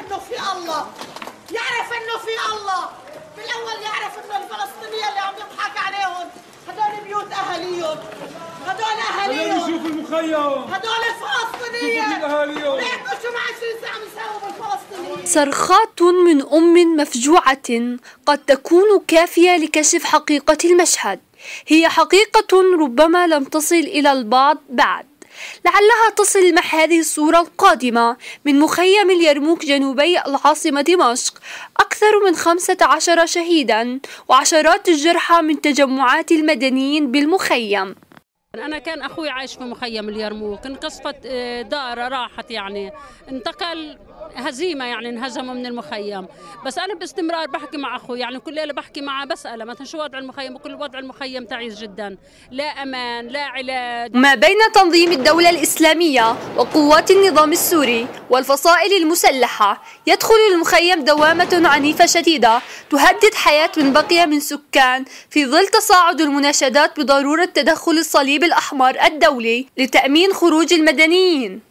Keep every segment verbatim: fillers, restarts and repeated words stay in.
انه في الله، يعرف انه في الله، بالاول يعرف انه الفلسطينيه اللي عم يضحك عليهم هدول بيوت اهاليهم، هدول اهاليهم، هدول يشوفوا المخيم، هدول الفلسطينيه، اهاليهم، ليكوا شو ما عشرين ساعه عم يساووا بالفلسطينيين. صرخات من أم مفجوعة قد تكون كافية لكشف حقيقة المشهد. هي حقيقة ربما لم تصل إلى البعض بعد، لعلها تصل مع هذه الصورة القادمة من مخيم اليرموك جنوبي العاصمة دمشق. أكثر من خمسة عشر شهيدا وعشرات الجرحى من تجمعات المدنيين بالمخيم. أنا كان أخوي عايش في مخيم اليرموك، انقصفت داره راحت، يعني انتقل هزيمة، يعني انهزموا من المخيم. بس أنا باستمرار بحكي مع أخوي، يعني كل ليلة بحكي معه بسأله مثلا شو وضع المخيم، وكل وضع المخيم تعيس جدا، لا أمان لا علاج. ما بين تنظيم الدولة الإسلامية وقوات النظام السوري والفصائل المسلحة يدخل المخيم دوامة عنيفة شديدة تهدد حياة من بقي من سكان، في ظل تصاعد المناشدات بضرورة تدخل الصليب الأحمر الدولي لتأمين خروج المدنيين.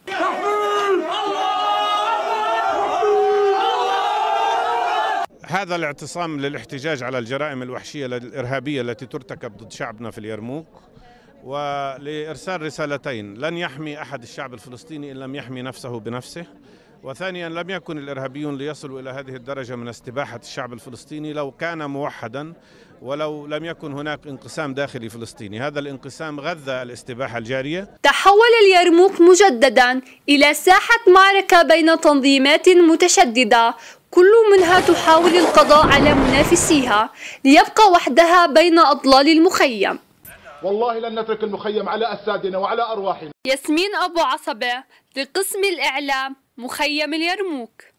هذا الاعتصام للاحتجاج على الجرائم الوحشية الإرهابية التي ترتكب ضد شعبنا في اليرموك، ولإرسال رسالتين: لن يحمي أحد الشعب الفلسطيني إن لم يحمي نفسه بنفسه، وثانيا لم يكن الإرهابيون ليصلوا إلى هذه الدرجة من استباحة الشعب الفلسطيني لو كان موحدا، ولو لم يكن هناك انقسام داخلي فلسطيني. هذا الانقسام غذى الاستباحة الجارية. تحول اليرموك مجددا إلى ساحة معركة بين تنظيمات متشددة، كل منها تحاول القضاء على منافسيها ليبقى وحدها بين أضلال المخيم. والله لن نترك المخيم على أجسادنا وعلى أرواحنا. ياسمين أبو عصبة لقسم الإعلام، مخيم اليرموك.